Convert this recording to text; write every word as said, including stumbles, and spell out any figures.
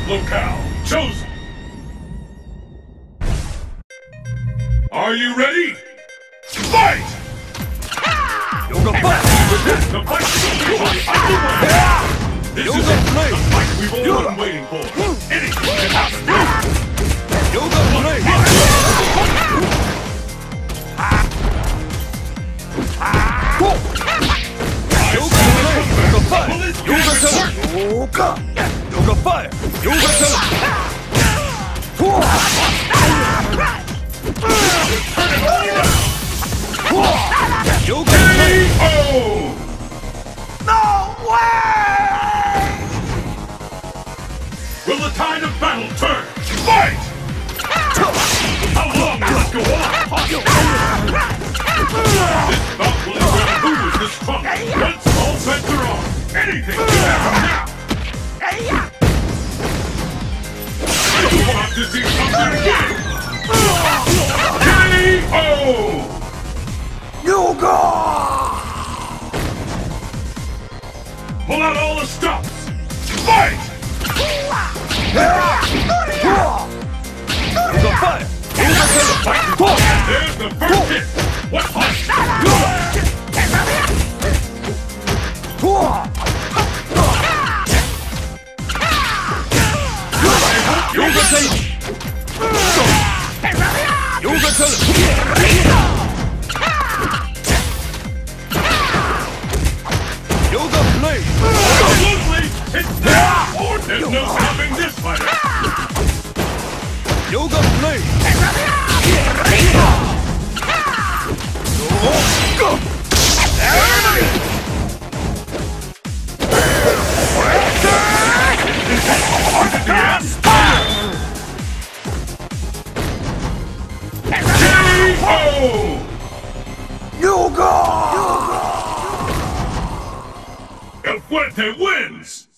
Locale chosen. Are you ready? Fight! Yoga fight! The fight is officially underway! This Yoga is it, play! the fight we've all been waiting for! Anything can happen! Yoga play! Yoga play! Yoga fire! Yoga tele! Yoga! Yoga fire! Yoga tele! Yoga play! Oh! No way! Will the tide of battle turn? Fight! How long will this go on? This bout will determine who is the strongest. Once all bets are on, anything can happen now! You want to see something again? K O! Yoga! Pull out all the stops! Fight! Yoga fire! Yoga tele! And there's the first hit! What fight? Yoga tele! Yoga tele! Yoga play! Absolutely! It's there! Or there's no stopping this fighter! Yoga play! K O! Yoga! El Fuerte wins!